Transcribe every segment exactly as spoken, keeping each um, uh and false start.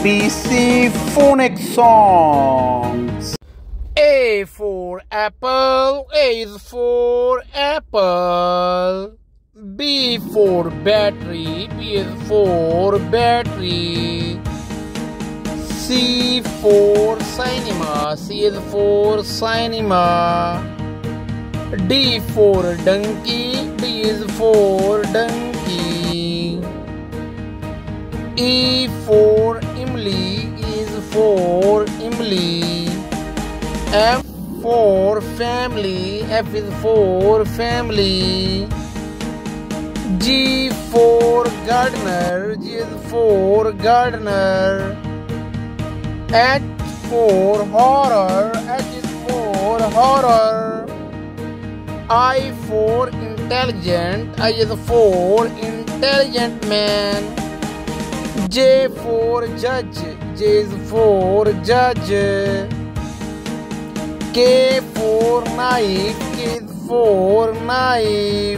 B C phonics songs. A for apple, A is for apple. B for battery, B is for battery. C for cinema, C is for cinema. D for donkey, D is for donkey. E for Emily, E is for Emily. F for family, F is for family. G for gardener, G is for gardener. H for horror, H is for horror. I for intelligent, I is for intelligent man. J for judge, J is for judge. K for knife, K is for knife.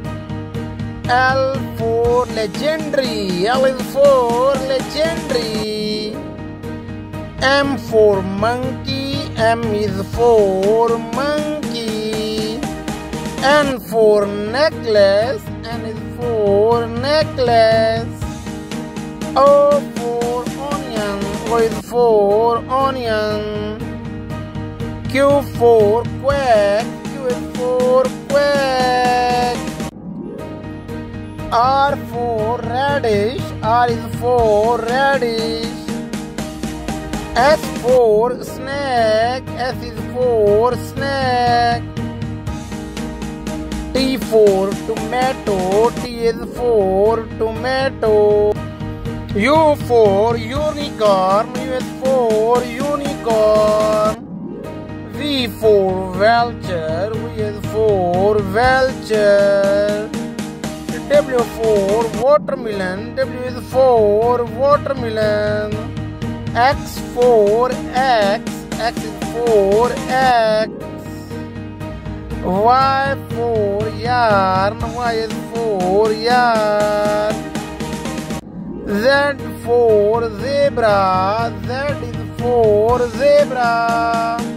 L for legendary, L is for legendary. M for monkey, M is for monkey. N for necklace, N is for necklace. O for onion, O is for onion. Q for quack, Q is for quack. R for radish, R is for radish. S for snack, S is for snack. T for tomato, T is for tomato. U for unicorn, U is for unicorn. V for vulture, V is for vulture. W for watermelon, W is for watermelon. X for X, X is for X. Y for yarn, Y is for yarn. Z for zebra, Z is for zebra.